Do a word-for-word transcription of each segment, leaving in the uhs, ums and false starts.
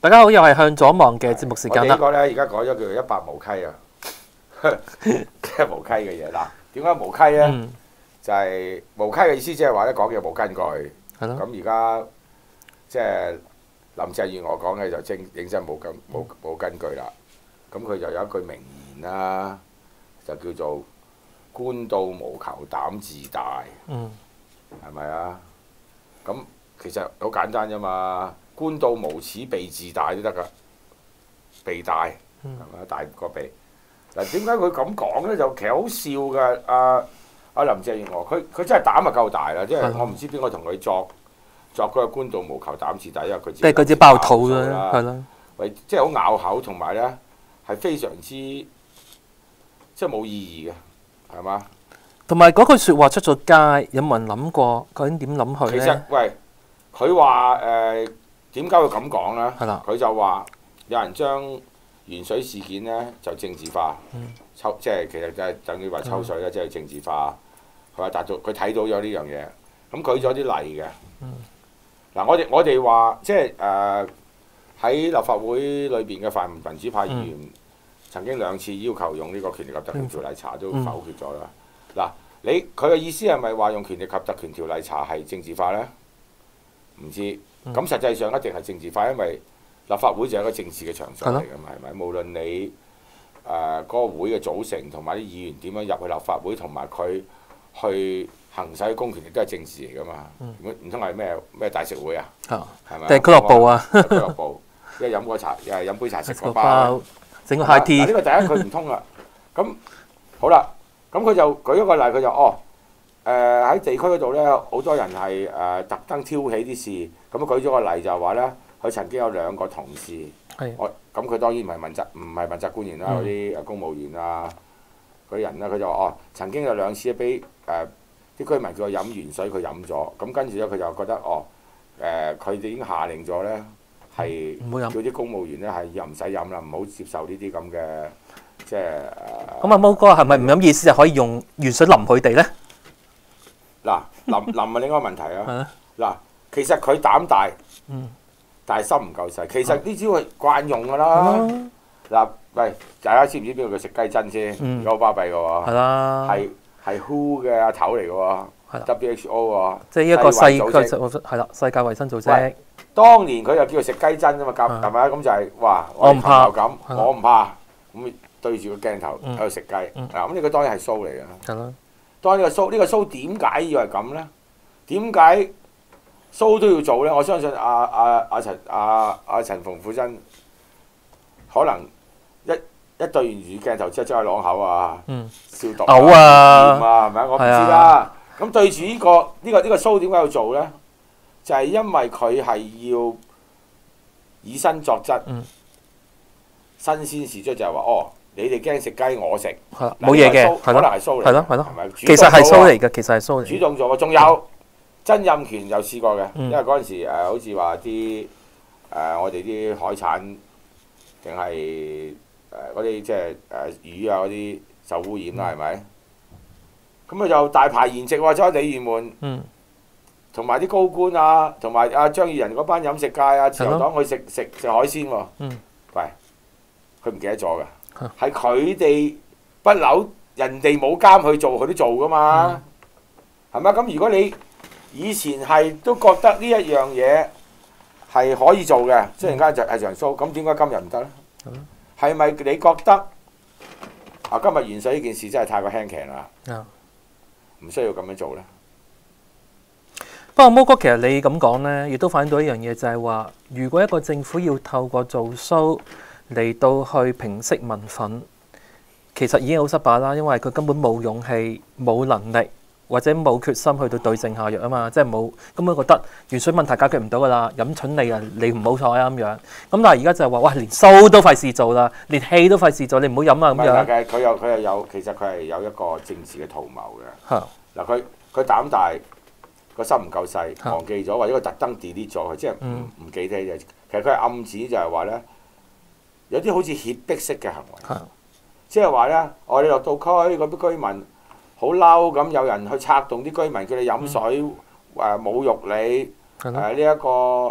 大家好，又係向左望嘅節目時間啦。 我哋呢個咧而家改咗叫做一百無溪啊，即係無溪嘅嘢嗱。點解無溪咧？嗯、就係無溪嘅意思，即係話咧講嘢冇根據。係咯。咁而家即係林鄭月娥講嘅就正認真冇根冇冇根據啦。咁佢就有一句名言啦，就叫做官到無求膽自大。嗯。係咪啊？咁其實好簡單啫嘛。官到無恥避自大都得㗎，避大係咪大個避嗱？點解佢咁講咧？就其實好笑㗎。阿、啊、阿林鄭月娥佢佢真係膽啊夠大啦！即係我唔知邊個同佢作作嗰個官到無求膽自大，因為佢自己即係佢自己爆肚啦，係啦， 喂，即係好咬口，同埋咧係非常之即係冇意義嘅，係嘛？ 同埋嗰句説話出咗街，有冇人諗過究竟點諗佢咧？ 其實喂，佢話誒。點解會咁講呢？佢就話有人將鉛水事件呢就政治化，嗯、抽即係其實就係等於話抽水啦，即係、嗯、政治化。佢話達到佢睇到咗呢樣嘢，咁舉咗啲例嘅。嗱、嗯，我哋我哋話即係誒喺立法會裏邊嘅泛民民主派議員、嗯、曾經兩次要求用呢個權力及特權條例查都否決咗啦。嗱、嗯，你佢嘅意思係咪話用權力及特權條例查係政治化呢？唔知。咁實際上一定係政治化，因為立法會就係一個政治嘅場所嚟㗎嘛，係咪？無論你誒嗰、呃嗰個會嘅組成同埋啲議員點樣入去立法會，同埋佢去行使公權，亦都係政治嚟㗎嘛。唔通係咩咩大食會啊？係咪？ 定係俱樂部啊？ 俱樂部，一係飲個茶，又係飲杯茶食個包， 整個 high tea。 呢個第一佢唔通啦。咁好啦，咁佢就舉一個例，佢就哦。誒喺、呃、地區嗰度咧，好多人係誒、呃、特登挑起啲事，咁舉咗個例就係話咧，佢曾經有兩個同事，的我咁佢當然唔係問責，唔係問責官員啦，嗰啲誒公務員啊嗰啲人啦，佢就話哦，曾經有兩次俾誒啲居民叫佢飲鉛水，佢飲咗，咁跟住咧佢就覺得哦誒，佢哋已經下令咗咧，係叫啲公務員咧係又唔使飲啦，唔好接受呢啲咁嘅即係誒。咁阿毛哥係咪唔飲意思就可以用鉛水淋佢哋咧？ 嗱，淋淋係另一個問題啊！嗱，其實佢膽大，嗯、但係心唔夠細。其實呢招係慣用㗎啦。嗱、嗯，喂，大家知唔知邊個叫食雞真先？有巴閉㗎喎。係啦。係係 W H O 嘅阿頭嚟㗎喎。W H O 喎。即係一個世係啦，世界衞生組織。 當年佢就叫做食雞真啫嘛，夾係咪啊？咁就係話我唔怕咁，我唔怕咁對住個鏡頭喺度食雞。嗱，咁呢個當然係 show 嚟㗎。係咯。當呢個 show 呢個 show 點解要係咁咧？點解 show 都要做咧？我相信阿阿阿陳阿阿陳馮富珍可能一一對完住鏡頭之後走去啷口啊，嗯、消毒啊， 啊， 係咪啊？我唔知啦。咁對住呢個呢個呢個 show 點解要做咧？就係因為佢係要以身作則，嗯、新鮮事出就係話哦。你哋驚食雞，我食冇嘢嘅， 可能係蘇嚟， 係咯係咯，其實係蘇嚟嘅，其實係蘇嚟。 主動做嘅，仲有曾蔭權有試過嘅，因為嗰陣時誒好似話啲誒我哋啲海產定係誒嗰啲即係誒魚啊嗰啲受污染啦，係咪？咁佢就大排筵席喎，走喺鯉魚門，同埋啲高官啊，同埋阿張宇人嗰班飲食界啊，自由黨去食食食海鮮喎。喂，佢唔記得咗㗎。係佢哋不嬲，人哋冇監去做，佢都做㗎嘛，係咪、嗯？咁如果你以前係都覺得呢一樣嘢係可以做嘅，即係而家就係場 show，咁點解今日唔得咧？係咪、嗯、你覺得啊？今日鉛水呢件事真係太過輕騎啦，唔、嗯、需要咁樣做咧。 不過毛哥，其實你咁講咧，亦都反映到一樣嘢，就係話，如果一個政府要透過做 show嚟到去平息民憤，其實已經好失敗啦，因為佢根本冇勇氣、冇能力或者冇決心去到對症下藥啊嘛，即係冇根本覺得鉛水問題解決唔到噶啦，飲蠢你啊，你唔好彩啊咁樣。咁但係而家就係話，哇，連 show 都費事做啦，連戲都費事做，你唔好飲啊咁樣。 係佢有佢係有，其實佢係有一個政治嘅圖謀嘅。嗱，佢佢膽大，個心唔夠細，忘記咗，或者佢特登 delete 咗佢，即係唔唔記得嘅。其實佢係暗指就係話咧。有啲好似脅迫式嘅行為，即係話咧，我哋落到區嗰啲居民好嬲咁，有人去策動啲居民叫你飲水，誒、嗯呃、侮辱你，誒呢一個誒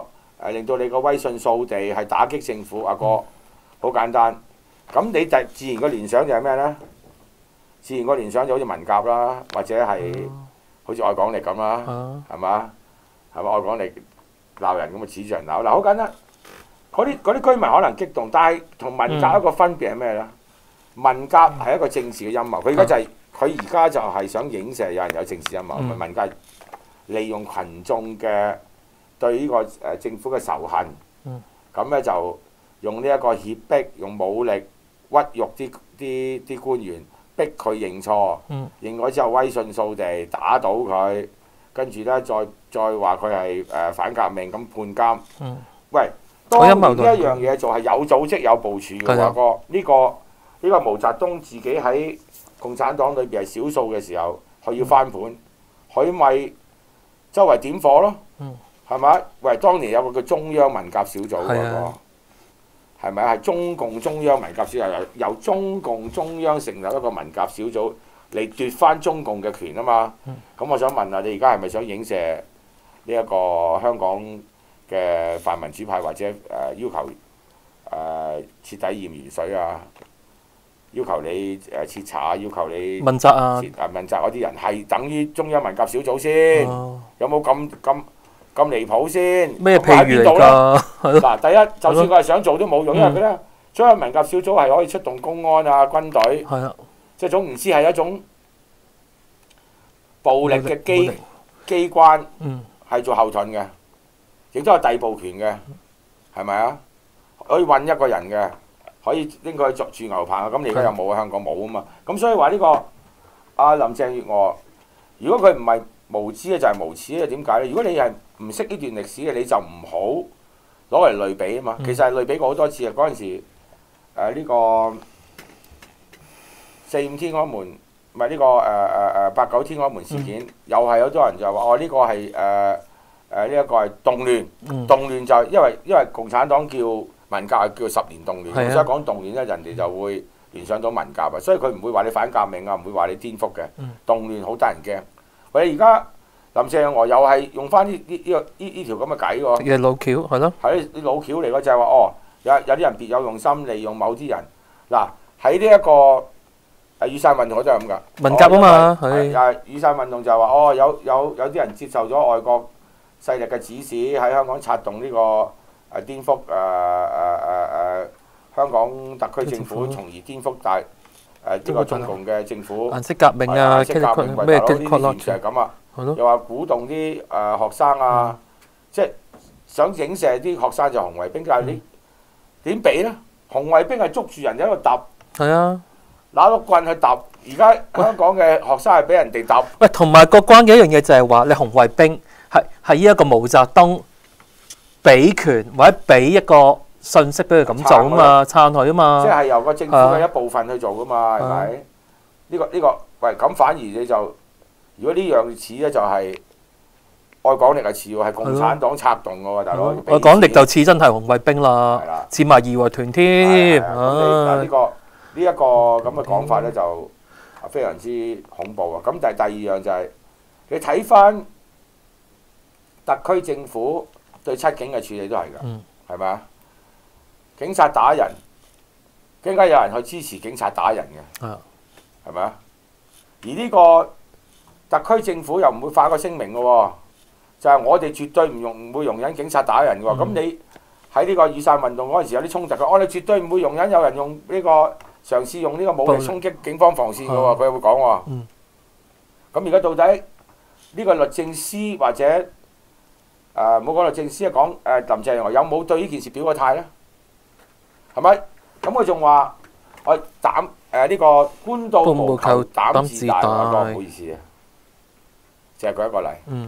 誒令到你個威信掃地，係打擊政府。阿哥好簡單，咁你第自然個聯想就係咩咧？自然個聯想就好似文革啦，或者係好似愛港力咁啦，係嘛？係嘛？愛港力鬧人咁啊，指住人鬧嗱，好簡單。嗰啲嗰啲居民可能激動，但係同文革一個分別係咩咧？文革係一個政治嘅陰謀，佢而家就係佢而家就係想影射有人有政治陰謀，文革利用群眾嘅對呢個誒政府嘅仇恨，咁咧就用呢一個脅迫，用武力屈辱啲啲啲官員，逼佢認錯，認咗之後威信掃地，打倒佢，跟住咧再再話佢係誒反革命咁判監。喂，當年呢一樣嘢做係有組織有部署嘅喎，哥呢個。呢個毛澤東自己喺共產黨裏邊係少數嘅時候，佢要翻盤，佢咪周圍點火咯，係咪、嗯？喂，當年有個叫中央文革小組嗰個，係咪啊？係中共中央文革小組，由由中共中央成立一個文革小組嚟奪翻中共嘅權啊嘛。咁、嗯、我想問下，你而家係咪想影射呢一個香港嘅泛民主派，或者誒、呃、要求誒、呃、徹底驗鉛水啊？要求你誒徹查，要求你問責啊！ 誒問責嗰啲人係等於中央文革小組先，哦、有冇咁咁咁離譜先？ 咩譬如嚟㗎？ 嗱，第一，就算佢係想做都冇用，因為佢咧中央文革小組係可以出動公安啊、軍隊，即係總言之係一種暴力嘅機機關，係做後盾嘅，亦都係逮捕權嘅，係咪啊？可以韞一個人嘅。可以拎佢去捉住牛棚啊！咁你而家又冇啊？香港冇啊嘛！咁所以話呢、呢個阿林鄭月娥，如果佢唔係無知嘅，就係、係、無恥嘅。點解咧？如果你係唔識呢段歷史嘅，你就唔好攞嚟類比啊嘛！其實係類比過好多次啊！嗰陣時誒呢、呃呢個四五天安門，唔係呢個誒誒誒八九天安門事件，嗯、又係有好多人就話哦呢、呢個係誒誒呢一個係動亂，嗯、動亂就係因為因為共產黨叫。文革係叫十年動亂，所以講動亂咧，人哋就會聯想到文革啊，所以佢唔會話你反革命啊，唔會話你顛覆嘅。嗯、動亂好得人驚。喂，而家林鄭月娥又係用翻呢呢呢個呢呢條咁嘅計喎。 嘅老橋係咯。係啲老橋嚟嘅，就係話哦，有有啲人別有用心，利用某啲人。嗱喺呢一個誒雨傘運動都係咁噶。 文革啊嘛， 係。誒雨傘運動就係話哦，有有有啲人接受咗外國勢力嘅指使，喺香港策動呢、呢個。誒顛覆誒誒誒誒香港特區政府，從而顛覆大誒呢個中共嘅政府。顏色革命啊，顏色革命咩嘅？呢啲完全係咁啊！又話鼓動啲誒學生啊，即係想影射啲學生就紅衛兵，但係你點比咧？紅衛兵係捉住人喺度揼，係啊，拿碌棍去揼。而家香港嘅學生係俾人哋揼。 喂，同埋個關鍵一樣嘢就係話，你紅衛兵係係依一個毛澤東。俾權或者俾一個信息俾佢咁做啊嘛，撐佢啊嘛， 即係由個政府嘅一部分去做噶嘛，係咪？呢個呢個，喂，咁反而你就，如果呢樣似咧，就係愛港力係似喎，係共產黨策動嘅喎，大佬。 愛港力就似真係紅衛兵啦，似埋義和團添。 咁你呢個呢一個咁嘅講法咧，就非常之恐怖啊！咁但係第二樣就係你睇翻特區政府。對七警嘅處理都係㗎，係咪啊？警察打人，點解有人去支持警察打人嘅？係咪啊？而呢個特區政府又唔會發個聲明嘅喎，就係、是、我哋絕對唔容唔會容忍警察打人嘅喎。咁、嗯、你喺呢個雨傘運動嗰陣時有啲衝突嘅，我哋絕對唔會容忍有人用呢、這個嘗試用呢個武力衝擊警方防線嘅喎。佢又會講喎。咁而家到底呢個律政司或者？誒唔好講律政司啊，講誒林鄭月娥有冇對呢件事表個態咧？係咪？咁佢仲話我膽誒呢個官到無求膽自大，我講唔好意思啊，淨係舉一個例。嗯。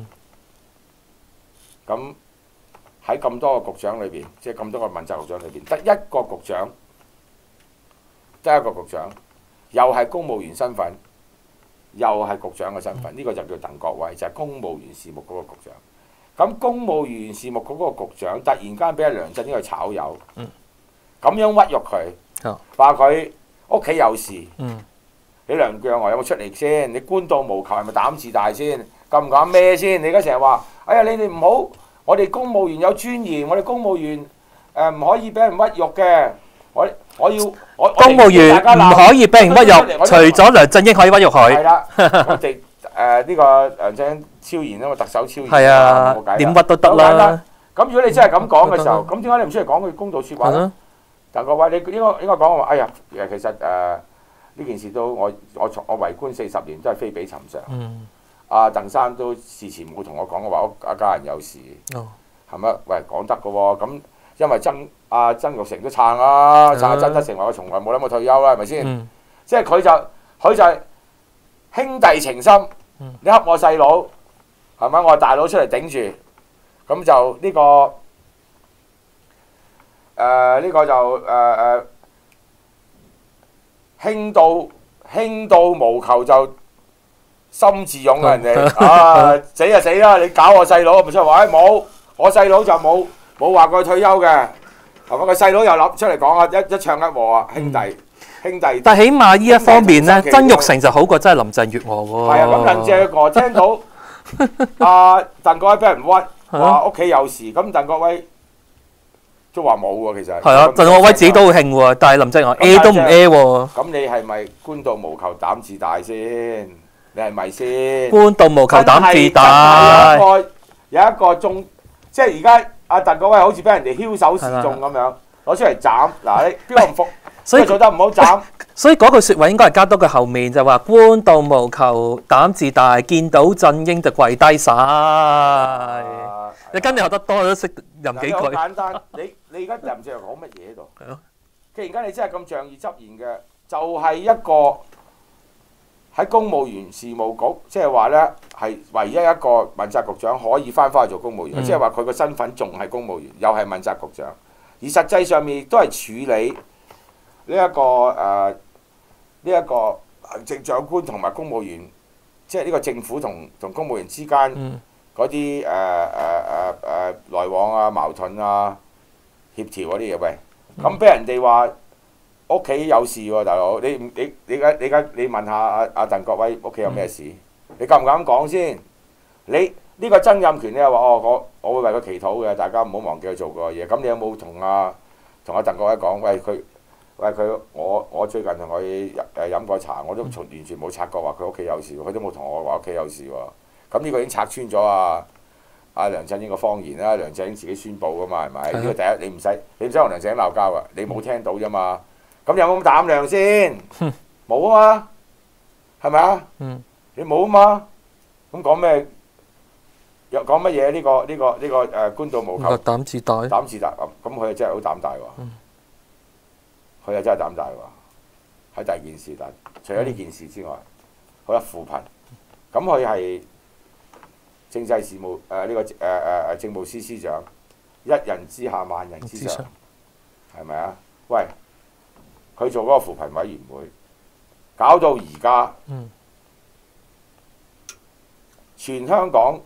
咁喺咁多個局長裏邊，即係咁多個問責局長裏邊，得一個局長，得一個局長，又係公務員身份，又係局長嘅身份，呢、嗯、個就叫鄧國威，就係、是、公務員事務嗰個局長。咁公務員事務局嗰個局長突然間俾阿梁振英去炒魷，咁、嗯、樣屈辱佢，話佢屋企有事。嗯、你梁振英有冇出嚟先？你官到無求係咪膽自大先？敢唔敢孭先？你而家成日話，哎呀，你哋唔好我哋公務員有尊嚴，我哋公務員誒唔可以俾人屈辱嘅。我我要我公務員唔可以俾人屈辱，除咗梁振英可以屈辱佢。 係啦，我哋誒呢個梁振英超然啊嘛，特首超然。 係啊，點屈都得啦。 咁如果你真係咁講嘅時候，咁點解你唔出嚟講句公道説話咧？但各位，你應該應該講話，哎呀，其實誒呢件事都我我我為官四十年都係非比尋常。 嗯。 阿鄧生都事前冇同我講嘅話，我一家人有事。哦。係咪？喂，講得嘅喎，咁因為曾阿曾鈺成都撐啦，撐阿曾德成話我從來冇諗過退休啦，係咪先？即係佢就佢就係兄弟情深。你恰我細佬，係咪？我係大佬出嚟頂住，咁就呢個誒呢個就誒誒兄到兄到無求就心自勇啊！人哋啊死就死啦！你搞我細佬，咪出嚟話誒冇，我細佬就冇冇話過退休嘅，係咪？個細佬又諗出嚟講啊，一一唱一和啊，兄弟兄弟。但係起碼呢一方面咧，曾鈺成就好過真係林鄭月娥喎。係啊，咁林鄭月娥聽到阿鄧國威俾人屈，話屋企有事，咁鄧國威都話冇喎，其實。係啊，鄧國威自己都好興喎，但係林鄭月娥 A 都唔 A 喎。咁你係咪官到無求膽自大先？你係咪先？官到無求膽自大。有一個有一個中，即係而家阿鄧國威好似俾人哋梟首示眾咁樣攞出嚟斬。嗱，你邊個唔服？所以做得唔好斬。所以嗰句説話應該係加多句後面，就話官到無求膽自大，見到振英就跪低晒。你跟你學得多都識吟幾句。好簡單，你你而家吟住講乜嘢喺度？係咯。既然而家你真係咁仗義執言嘅，就係一個喺公務員事務局，即係話咧係唯一一個問責局長可以翻返去做公務員，即係話佢個身份仲係公務員，又係問責局長，而實際上面都係處理呢一個誒呢一個行政長官同埋公務員，即係呢個政府同同公務員之間嗰啲誒誒誒誒來往啊、矛盾啊、協調嗰啲嘢。喂，咁俾人哋話屋企有事喎，大佬，你你你而家你而家你問下阿阿鄧國威屋企有咩事？你敢唔敢講先？你呢個曾蔭權你又話哦，我我會為佢祈禱嘅，大家唔好忘記佢做過嘅嘢。咁你有冇同阿同阿鄧國威講？喂，佢。喂，佢我我最近同佢誒飲過茶，我都從完全冇察覺話佢屋企有事，佢都冇同我話屋企有事喎。咁呢個已經拆穿咗啊！阿梁振英個謊言啦，梁振英自己宣佈噶嘛，係咪？呢個第一，你唔使你唔使同梁振英鬧交啊，你冇聽到啫嘛。咁有冇咁膽量先？冇啊嘛，係咪啊？你冇啊嘛。咁講咩？又講乜嘢？呢個呢個呢個誒官到無求，膽自大，膽自大咁，咁佢真係好膽大喎。佢又真係膽大喎！喺第二件事，但除咗呢件事之外，好啦，扶貧，咁佢係政制事務誒呢個誒誒誒政務司司長，一人之下萬人之上，係咪啊？喂，佢做嗰個扶貧委員會，搞到而家，嗯、全香港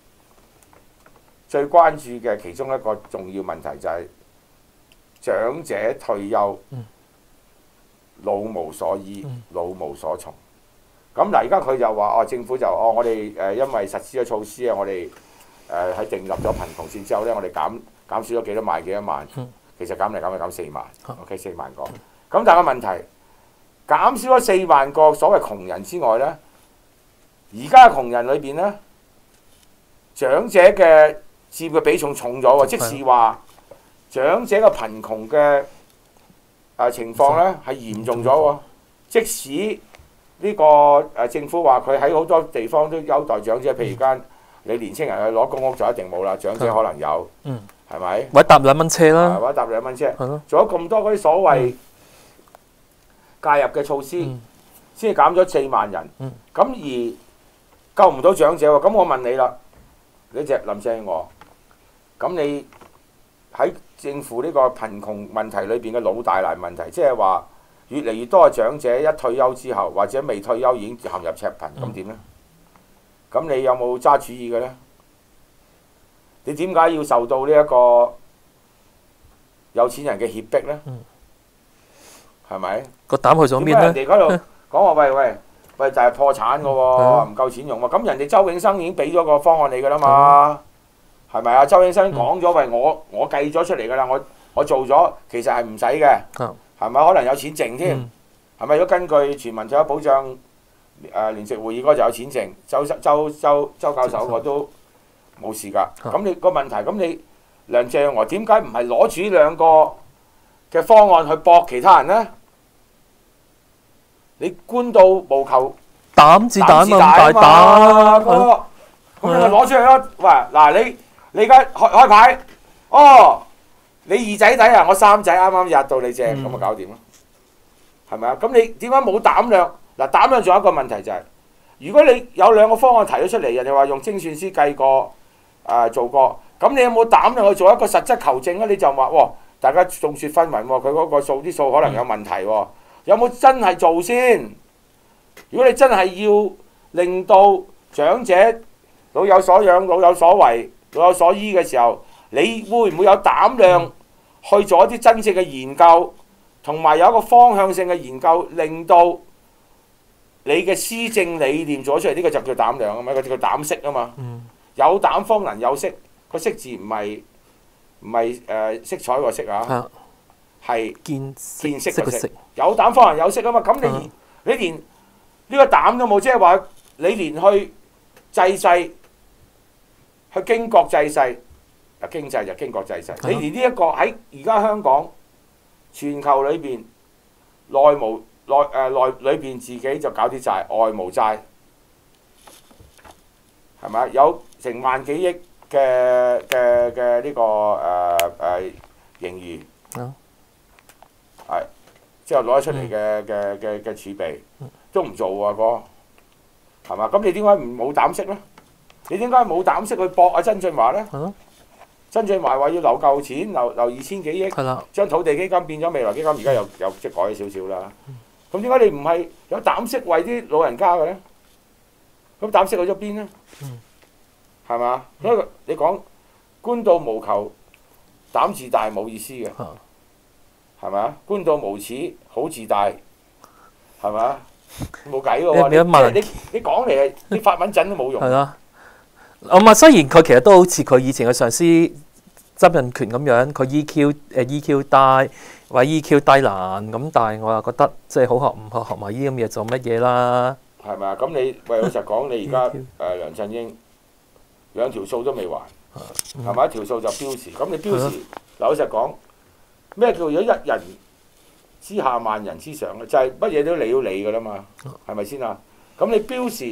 最關注嘅其中一個重要問題就係、是。長者退休，老無所依，老無所從。咁嗱，而家佢就話：哦，政府就哦，我哋誒因為實施咗措施啊，我哋誒喺訂立咗貧窮線之後咧，我哋減減少咗幾多萬幾多萬。其實減嚟減去減四萬 ，OK 四萬個。咁但係個問題，減少咗四萬個所謂窮人之外咧，而家窮人裏邊咧，長者嘅佔嘅比重重咗喎，即是話。長者嘅貧窮嘅誒情況咧係嚴重咗喎，即使呢個誒政府話佢喺好多地方都優待長者，譬如而家你年青人去攞公屋就一定冇啦，長者可能有，係咪？或者搭兩蚊車啦，或者搭兩蚊車，做咗咁多嗰啲所謂介入嘅措施，先至減咗四萬人，咁而救唔到長者喎。咁我問你啦，呢隻林鄭月娥，咁你喺政府呢個貧窮問題裏邊嘅老大難問題，即係話越嚟越多嘅長者一退休之後，或者未退休已經陷入赤貧，咁點呢？咁你有冇揸主意嘅呢？你點解要受到呢一個有錢人嘅脅迫呢？係咪？個膽去咗邊呢？人哋嗰度講話喂喂喂，就係破產嘅喎，唔夠錢用喎。咁人哋周永生已經俾咗個方案你㗎啦嘛， 係咪啊？周永新講咗，喂，我我計咗出嚟㗎啦，我我做咗，其實係唔使嘅，係咪？可能有錢剩添，係咪？如果根據全民退休保障誒聯席會議嗰就有錢剩，周周周周教授我都冇事㗎。咁你個問題，咁你梁鄭月娥點解唔係攞住呢兩個嘅方案去駁其他人呢？你官到無求膽子大啊嘛， 哥，咁你咪攞出嚟咯。喂，嗱你你而家開開牌，哦，你二仔仔啊，我三仔啱啱入到你正，咁咪搞掂咯，係咪啊？咁你點解冇膽量？嗱，膽量仲有一個問題就係，如果你有兩個方案提咗出嚟，人哋話用精算師計過誒做過，咁你有冇膽量去做一個實質求證咧？你就話喎，大家眾說紛紜喎，佢嗰個數啲數可能有問題喎。有冇真係做先？如果你真係要令到長者老有所養、老有所為、老有所依嘅時候，你會唔會有膽量去做一啲真正嘅研究，同埋有一個方向性嘅研究，令到你嘅施政理念做出嚟？呢個就叫膽量啊嘛，呢個叫膽識啊嘛。有膽方能有識，個識字唔係唔係誒色彩個色啊。係見見識嘅識，有膽方人有識啊嘛！咁你、uh huh. 你連呢個膽都冇，即係話你連去濟世、去經國濟世，啊經濟就經國濟世。Uh huh. 你連呢一個喺而家香港全球裏邊內無內誒內裏邊自己就搞啲債，外無債，係咪啊？有成萬幾億嘅嘅嘅呢個誒誒、呃呃、盈餘。Uh huh. 係，之後攞咗出嚟嘅嘅嘅嘅儲備都唔做啊哥，係嘛？咁你點解唔冇膽識咧？你點解冇膽識去駁啊曾俊華咧？ 嗯、 曾俊華話要留夠錢，留留二千幾億， 的將土地基金變咗未來基金，而家又又即係改咗少少啦。咁點解你唔係有膽識為啲老人家嘅咧？咁膽識去咗邊咧？係嘛？所以你講官到無求，膽自大冇意思嘅。嗯係咪啊？官到無恥，好自大，係咪啊？冇計喎！你你你講嚟係啲法文陣都冇用。係啦。咁啊，雖然佢其實都好似佢以前嘅上司曾蔭權咁樣，佢 E Q 誒 E Q 低或者 E Q 低難咁，但係我又覺得即係好學唔學學埋呢啲咁嘢做乜嘢啦？ 係咪啊？咁你喂老實講，你而家誒梁振英兩條數都未還，係咪一條數就標示？咁你標示嗱老實講。咩叫做一人之下萬人之上咧？就係乜嘢都你要理㗎啦嘛，係咪先啊？咁你標示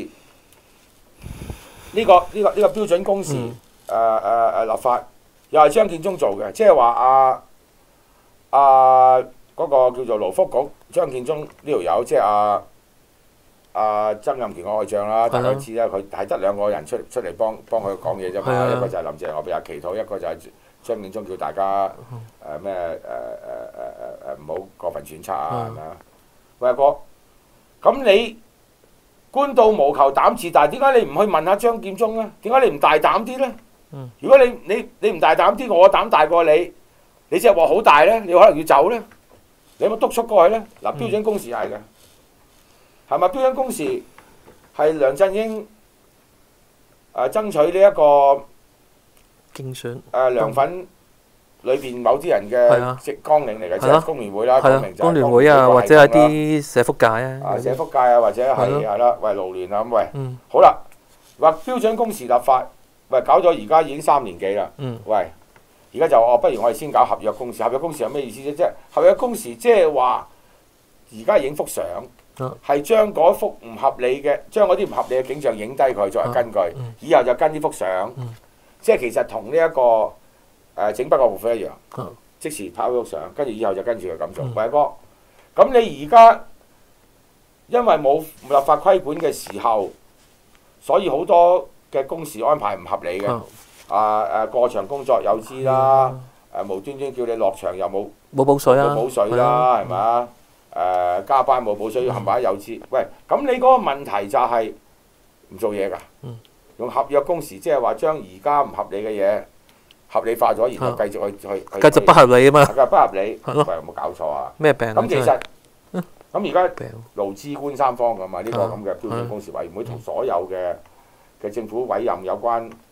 呢個呢個呢個標準工時誒誒誒立法，又係張建宗做嘅，即係話啊啊嗰個叫做勞福局張建宗呢條友，即係阿阿曾蔭權嘅外長啦，大家知啦，佢係得兩個人出出嚟幫幫佢講嘢啫嘛，一個就係林鄭，我俾阿祈禱，一個就係。張建宗叫大家誒咩誒誒誒誒誒唔好過分揣測啊，係咪啊？喂阿哥，咁你官到無求膽自大，點解你唔去問下張建宗咧？點解你唔大膽啲咧？如果你你你唔大膽啲，我膽大過你，你即係話好大咧，你可能要走咧，你有冇督促過去咧？嗱，標準工時係嘅，係咪標準工時係梁振英誒爭取呢一個？ 競選誒涼粉裏邊某啲人嘅即綱領嚟嘅，即係工聯會啦，講明就係工聯會啊，或者係啲社福界啊， 啊社福界啊，或者係係啦，喂勞聯啊咁喂，好啦，話標準工時立法，喂搞咗而家已經三年幾啦，喂，而家就哦，不如我哋先搞合約工時，合約工時有咩意思啫？即係合約工時即係話而家影幅相，係將嗰幅唔合理嘅，將嗰啲唔合理嘅景象影低佢作為根據，以後就跟呢幅相。即係其實同呢一個誒、呃、整筆個付費一樣，嗯、即時拍咗相，跟住以後就跟住佢咁做。偉、嗯、哥，咁你而家因為冇立法規管嘅時候，所以好多嘅工時安排唔合理嘅。嗯、啊誒過場工作有知啦，誒、嗯啊、無端端叫你落場又冇冇補水啊， 冇補水啦，係咪啊？誒加班冇補水，冚唪唥有知。喂，咁你嗰個問題就係唔做嘢㗎。嗯用合約工時，即係話將而家唔合理嘅嘢合理化咗，然後繼續去去去。 繼續不合理啊嘛！ 不合理，喂，有冇搞錯啊？ 咩病？ 咁其實咁而家勞資官三方㗎嘛？呢個咁嘅標準工時委員會同所有嘅嘅政府委任有關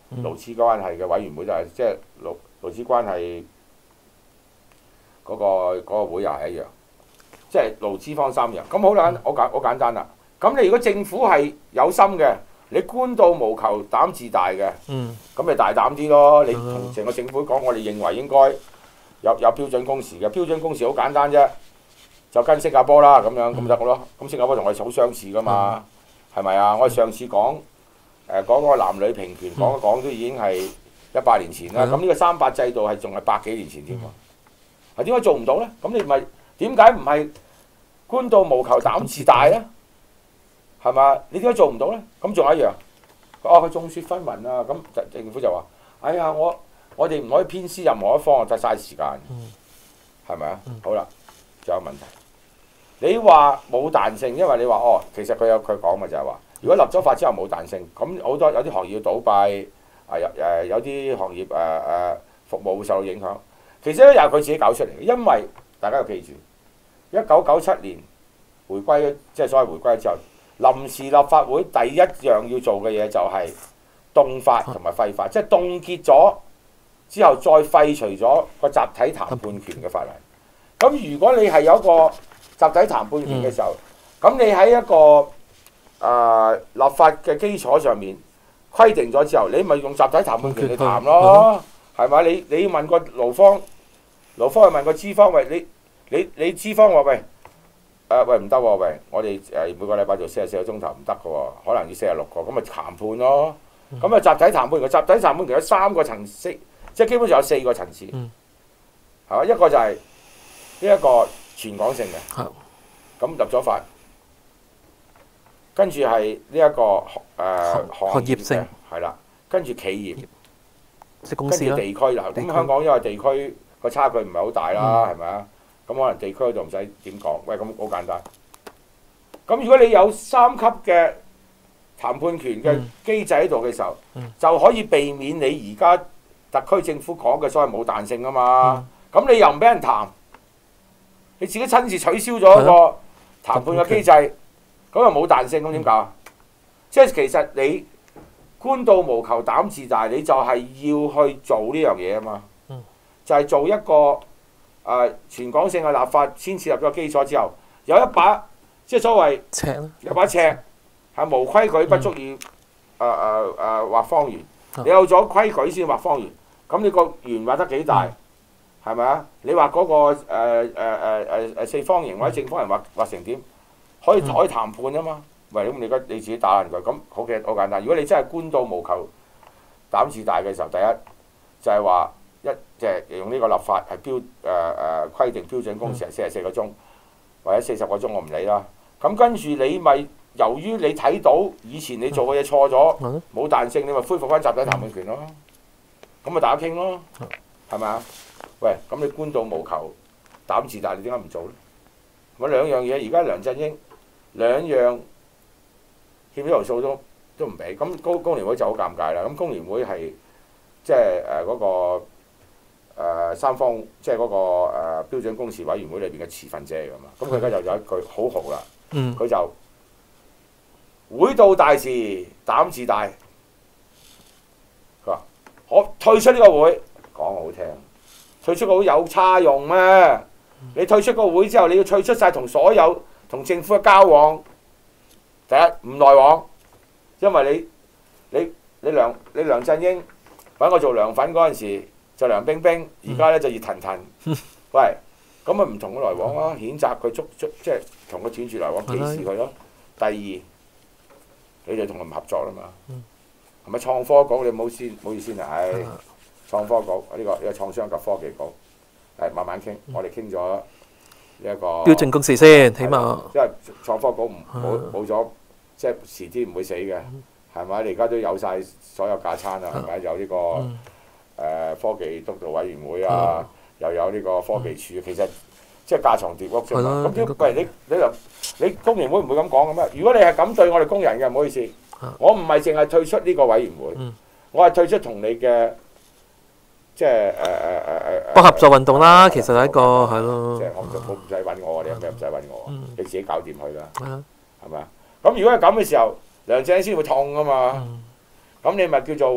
勞資關係嘅委員會就係即係勞勞資關係嗰、嗰個嗰、嗰個會又係一樣，即係勞資方三樣。咁好啦，我簡好簡單啦。咁你如果政府係有心嘅，你官到無求膽自大嘅，咁、嗯、你大膽啲咯。你同成個政府講，我哋認為應該有有標準工時嘅，標準工時好簡單啫，就跟新加坡啦咁樣咁咪得咯。咁新加坡同我哋好相似噶嘛，係咪啊？我哋上次講誒講嗰個男女平權講一講都已經係一百年前啦。咁呢、嗯、個三八制度係仲係百幾年前添喎。係點解做唔到咧？咁你咪點解唔係官到無求膽自大咧？係嘛？你點解做唔到咧？咁仲有一樣，哦，佢眾說紛紜啊！咁政府就話：哎呀，我我哋唔可以偏私任何一方，就嘥時間，係咪啊？嗯、好啦，仲有問題。你話冇彈性，因為你話哦，其實佢有佢講嘅就係話，如果立咗法之後冇彈性，咁好多有啲行業要倒閉，啊有誒有啲行業誒誒、呃、服務會受到影響。其實咧又係佢自己搞出嚟嘅，因為大家要記住，一九九七年回歸，即係所謂回歸之後。臨時立法會第一樣要做嘅嘢就係凍法同埋廢法，即係凍結咗之後再廢除咗個集體談判權嘅法例。咁如果你係有一個集體談判權嘅時候，咁、嗯、你喺一個誒、呃、立法嘅基礎上面規定咗之後，你咪用集體談判權去談咯，係咪、嗯？你你要問個勞方，勞方去問個資方，喂，你你你資方話喂。誒、呃、喂唔得喎，喂！我哋誒每個禮拜做四十四個鐘頭唔得嘅喎，可能要四十六個，咁咪談判咯。咁啊、嗯、集體談判，個集體談判其實有三個層次，即係基本上有四個層次，係嘛、嗯？一個就係呢一個全港性嘅，咁入咗法，跟住係呢一個誒、呃、行業性，係啦，跟住企業，即跟住地區啦。咁香港因為地區個差距唔係好大啦，係咪啊？咁可能地區就唔使點講，喂，咁好簡單。咁如果你有三級嘅談判權嘅機制喺度嘅時候，嗯、就可以避免你而家特區政府講嘅所謂冇彈性啊嘛。咁、嗯、你又唔俾人談，你自己親自取消咗一個談判嘅機制，咁又冇彈性，咁點搞啊？即係其實你官到無求膽自大，你就係要去做呢樣嘢啊嘛。嗯、就係做一個。誒、呃、全港性嘅立法先設立咗基礎之後，有一把即係所謂尺呢有把尺係無規矩不足以誒誒誒畫方圓。嗯、你有咗規矩先畫方圓，咁你個圓畫得幾大係咪啊？你畫嗰、那個誒誒誒誒四方形或者正方形畫畫成點？可以可以談判啊嘛。喂，咁你而家你自己打爛佢，咁好嘅好簡單。如果你真係官到無求膽自大嘅時候，第一就係、是、話。一即係用呢個立法係標誒誒、呃、規定標準工時係四十四個鐘，或者四十個鐘我唔理啦。咁跟住你咪由於你睇到以前你做嘅嘢錯咗，冇彈性，你咪恢復翻集體談判權咯。咁咪大家傾咯，係咪啊？喂，咁你官到無求膽自大，你點解唔做咧？咁兩樣嘢，而家梁振英兩樣欠咗條數都都唔俾，咁工工聯會就好尷尬啦。咁工聯會係即係誒嗰個。誒、呃、三方即係嗰、那個誒、呃、標準工時委員會裏邊嘅持份者嚟㗎嘛，咁佢而家就有一句好豪啦，佢、嗯、就會到大事膽自大，佢話我退出呢個會，講好聽，退出個會有差用咩？嗯、你退出個會之後，你要退出晒同所有同政府嘅交往，第一唔來往，因為你你你梁你梁振英揾我做涼粉嗰陣時。就涼冰冰，而家咧就熱騰騰。喂，咁咪唔同佢來往咯，譴責佢捉捉，即係同佢斷絕來往，歧視佢咯。第二，你哋同佢唔合作啦嘛。係咪創科局？你唔好先，唔好意思啊，唉，創科局呢個呢個創商及科技局，係慢慢傾。我哋傾咗呢一個標準工時先，起碼。 因為創科局唔冇冇咗，即係遲啲唔會死嘅，係咪？你而家都有晒所有架撐啊，係咪？有呢個。誒、呃、科技督導委員會啊，嗯、又有呢個科技處，嗯、其實即係架床疊屋啫嘛。咁點？喂，你你就你工聯會唔會咁講嘅咩？如果你係咁對我哋工人嘅，唔好意思，嗯、我唔係淨係退出呢個委員會，嗯、我係退出同你嘅即係誒誒誒誒不合作運動啦。其實係一個係咯， 即係我唔唔使揾我，你有咩唔使揾我？嗯、你自己搞掂佢啦，係咪啊？咁如果係咁嘅時候，梁振英先會痛㗎嘛。咁、嗯、你咪叫做。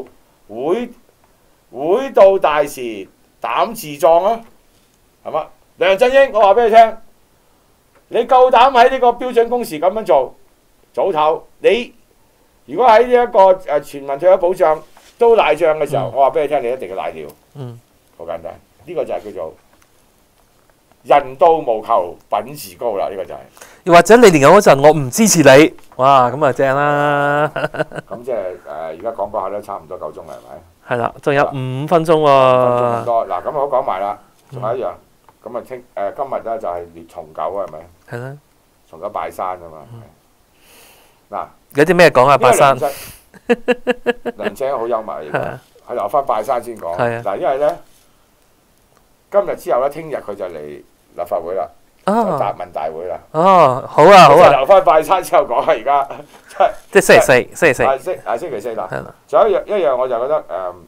會會到大時膽自壯啊，係嘛？梁振英，我話俾你聽，你夠膽喺呢個標準工時咁樣做，早唞你。如果喺呢一個誒全民退休保障都賴帳嘅時候，嗯、我話俾你聽，你一定要賴尿。嗯，好簡單，呢、呢個就係叫做人到無求品自高啦。呢、呢個就係、是。又或者你年幼嗰陣，我唔支持你，哇，咁啊正啦。 咁即係誒，而家講講下都差唔多夠鐘啦，係咪？ 係啦，仲有五分鐘喎。 五分鐘咁多，嗱咁好講埋啦，仲有一樣，咁啊聽誒今日咧就係列重九係咪？係啦。重九拜山啊嘛。嗱。 有啲咩講啊？拜山， 梁振英好幽默而家，係留翻拜山先講。嗱，因為咧今日之後咧，聽日佢就嚟立法會啦，就答問大會啦。哦，好啊，好啊。留翻拜山之後講啊，而家即係星期四，星期四。 係星係星期四啦。仲有一樣一樣，我就覺得誒，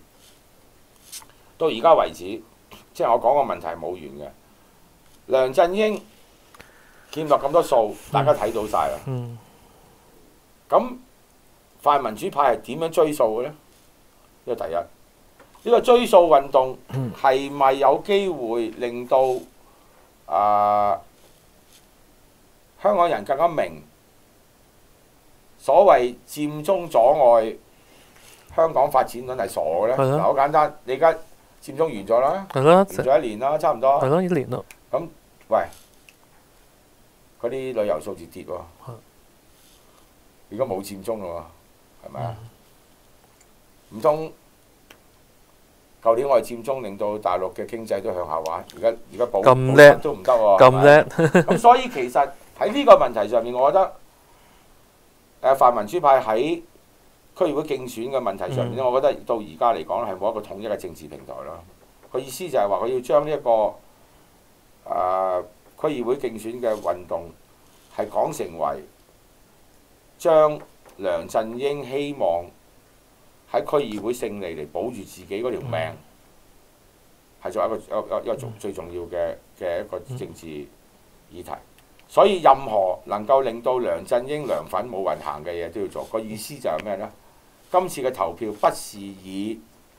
到而家為止，即係我講個問題冇完嘅。梁振英欠落咁多數，大家睇到晒啦。嗯。咁泛民主派係點樣追數嘅咧？呢個第一，呢、呢個追數運動係咪有機會令到啊、呃、香港人更加明所謂佔中阻礙香港發展論係傻嘅咧？嗱，好簡單，你而家佔中完咗啦，完咗一年啦，差唔多。 係咯，一年咯。 咁喂，嗰啲旅遊數字跌喎。而家冇佔中咯喎，係咪啊？唔通舊年我哋佔中令到大陸嘅經濟都向下滑，而家而家保保級都唔得喎， 咁叻。 咁所以其實喺呢個問題上面，我覺得誒泛民主派喺區議會競選嘅問題上面咧，嗯、我覺得到而家嚟講係冇一個統一嘅政治平台咯。個意思就係話佢要將呢、這、一個誒、呃、區議會競選嘅運動係講成為。將梁振英希望喺區議會勝利嚟保住自己嗰條命，係作為一個一個一個重最重要嘅嘅一個政治議題。所以任何能夠令到梁振英梁粉冇運行嘅嘢都要做。個意思就係咩呢？今次嘅投票不是以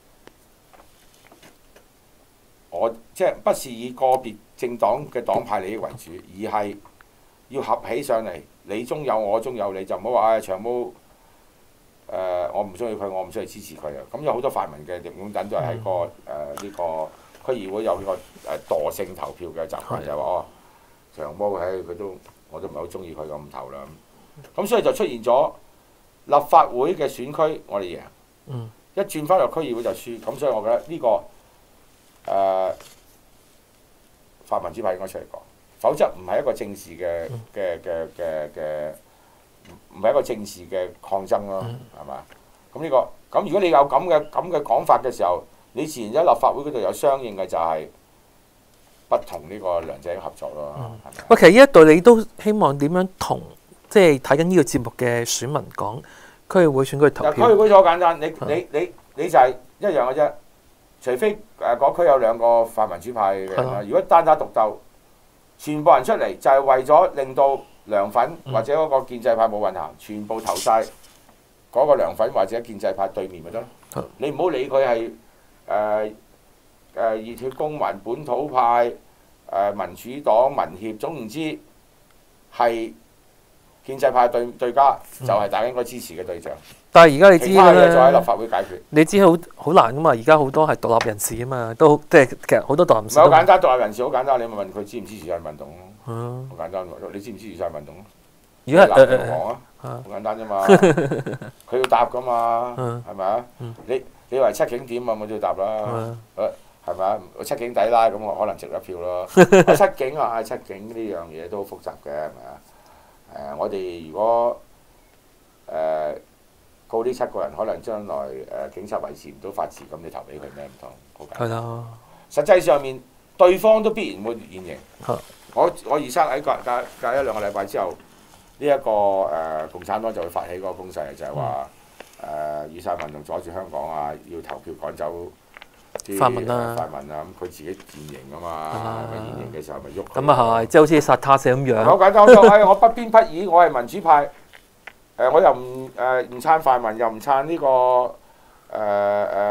我即係不是以個別政黨嘅黨派利益為主，而係要合起上嚟。你中有我中有你，就唔好話唉長毛誒、呃，我唔中意佢，我唔需要支持佢啊！咁有好多泛民嘅擁躉都係喺個誒呢、呃這個區議會有呢個誒惰性投票嘅習慣，的就係話哦長毛唉佢都我都唔係好中意佢咁投啦。咁所以就出現咗立法會嘅選區我哋贏，嗯、一轉翻入區議會就輸。咁所以我覺得呢、這個誒、呃、泛民主派應該出嚟講。否則唔係一個政治嘅嘅嘅嘅嘅，唔係一個政治嘅抗爭咯，係嘛？咁呢個咁如果你有咁嘅咁嘅講法嘅時候，你自然喺立法會嗰度有相應嘅就係不同呢個梁振英合作咯，係咪？ 喂，其實呢一度你都希望點樣同即係睇緊呢個節目嘅選民講區議會選舉投票？ 區議會就好簡單，你你你你就係一樣嘅啫，除非誒嗰區有兩個泛民主派嘅人啦，如果單打獨鬥。全部人出嚟就係為咗令到梁粉或者嗰個建制派冇運行，全部投晒嗰個梁粉或者建制派對面咪得咯。你唔好理佢係誒誒熱血公民、本土派、誒、呃、民主黨、民協，總言之係建制派對對家，就係、是、大家應該支持嘅對象。 但係而家你知其他嘢就喺立法會解決。 你知好好難噶嘛？而家好多係獨立人士啊嘛，都即係其實好多獨立人士。 唔係好簡單，獨立人士好簡單，你咪問佢支唔支持晒運動咯。好、嗯、簡單，你支唔支持晒運動咯？ 如果係藍黃啊，好、呃、簡單啫嘛。佢要答噶嘛，係咪啊？你你話七警點啊？我都要答啦。係咪啊？七警抵啦，咁我可能值一票咯。七警啊，七警呢樣嘢都好複雜嘅，係咪啊？誒、呃，我哋如果誒。呃告呢七個人，可能將來誒、呃、警察維持唔到法治，咁你投俾佢咩唔同？好簡單。係咯。實際上面，對方都必然會現形。的我我預測喺隔隔隔一兩個禮拜之後，呢、這、一個誒、呃、共產黨就會發起嗰個攻勢，就係話誒雨傘運動阻住香港啊，要投票趕走啲泛民啊，泛民啊，咁佢自己現形啊嘛，咪現形嘅時候咪喐。咁啊係， 即係好似殺他死咁樣。 好簡單，我誒我不偏不倚，我係民主派。誒、呃、我又唔誒唔撐泛民，又唔撐呢、這個誒誒誒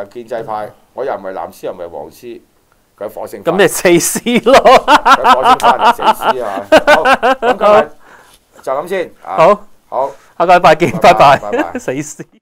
建制派，我又唔係藍絲又唔係黃絲，佢火星咁你死屍咯！ 佢火星翻嚟死屍啊！好，咁今日就咁先。 好， 好， 下個禮拜見，拜拜。 拜拜。 死屍。